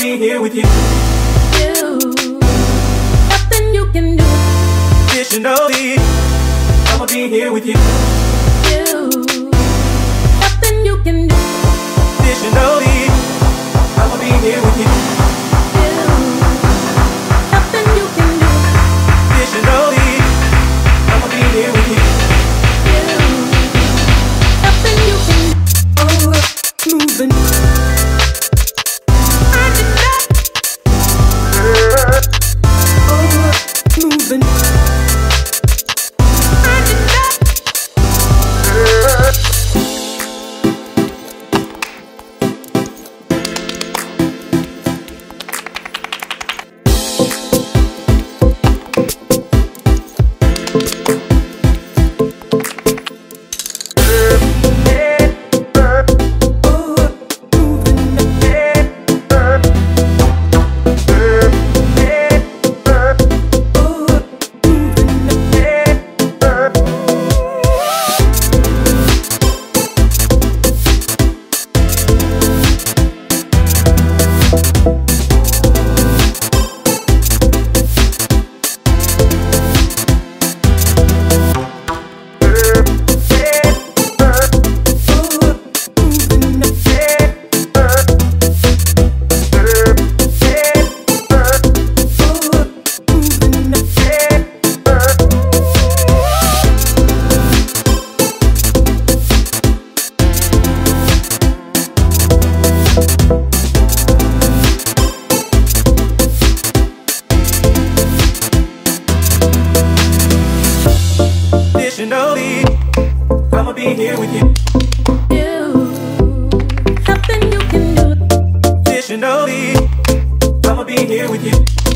be here with you. Nothing you can do. Additionally, I'ma be here with you. Nothing you can do. Additionally, I'ma be here with you. Nothing you can do. Additionally, I'ma be here with you. Nothing you can do. Moving. Moving. Additionally, I'ma be here with you. Nothing you can do. Additionally, I'ma be here with you.